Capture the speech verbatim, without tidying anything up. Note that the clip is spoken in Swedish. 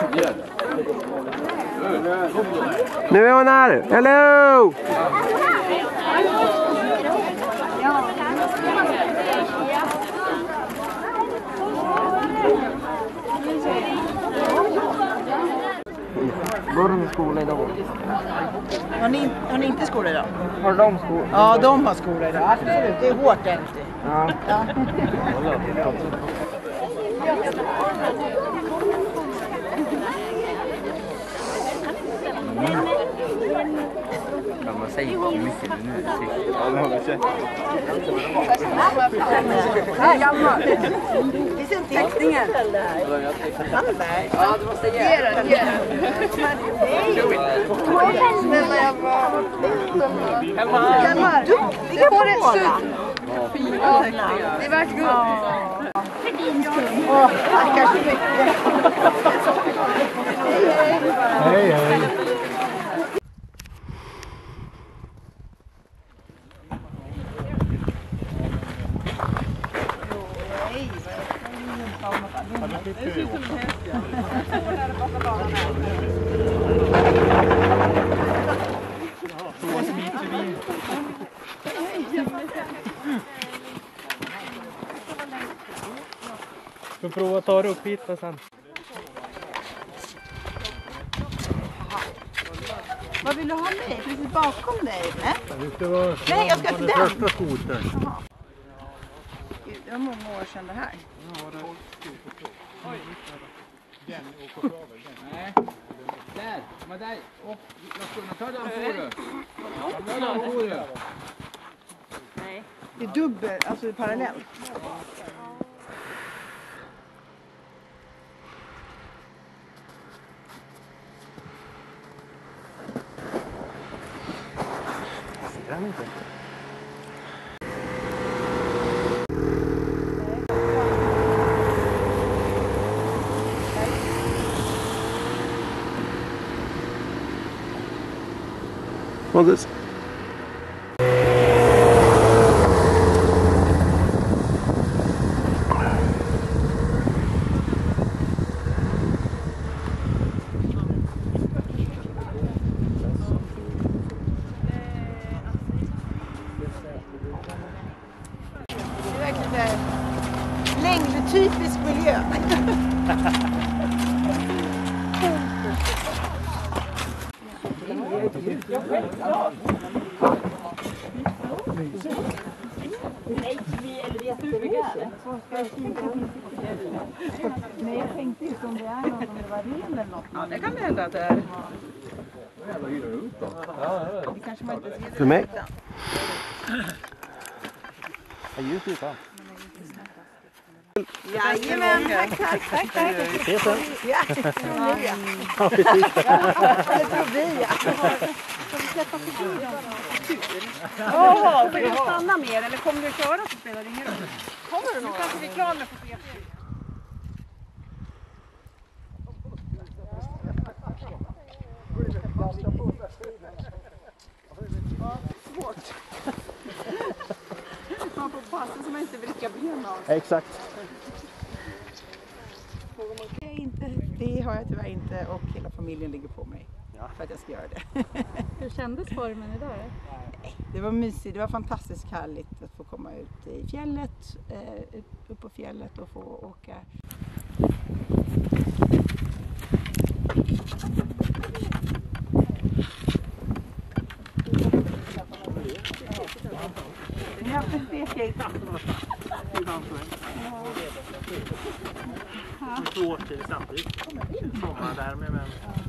Nu är hon här! Hello! Går de i skola idag? Har ni, har ni inte skola idag? Har de skola? Ja, de har skola idag. Absolut, det är hårt inte. Ja. Ja. Kan man säga hur mycket det nu är? Ja, det har vi sett. Här, gammal. Vi ser textingen. Ja, du måste ge den. Ge den. Snälla, jag var... Hjalmar, vi kan få det sudd. Det är värt guld. För din skull. Åh, tackar så mycket. Hej, hej. Du får prova att ta det upp hit och sen. Vad vill du ha med? Precis bakom dig? Nej, Det var, Nej jag ska till den. första skotern. Det var många år sedan det här. Nej. Där, men där. Och jag ska ta den på det. Ta den på det. Det är dubbel, alltså det är parallellt. Ser han inte? Well, this... Det är verkligen längdtypisk miljö. Nej, jag tänkte just om det är något, om det var ren eller något. Ja, det kan det hända att det är. Det kanske man inte ser. För mig? Jag ljus utan. Jajamän, tack, tack, tack, tack. Vi ses sen. Ja, det tror ni ja. Ja, precis. Det tror vi ja. Ska vi släppa förbi dem? Jaha, vill du stanna mer eller kommer du köra så spelar det ingen roll? Kommer du några? Nu kanske vi är klara med att svårt. Man får passa så man inte vrickar benen av. Exakt. Det har jag tyvärr inte och hela familjen ligger på mig för att jag ska göra det. Hur kändes formen idag? Det var mysigt, det var fantastiskt härligt att få komma ut i fjället, eh, upp på fjället och få åka. Ni har haft en stekig. Två årstider samtidigt. Sommar där med men.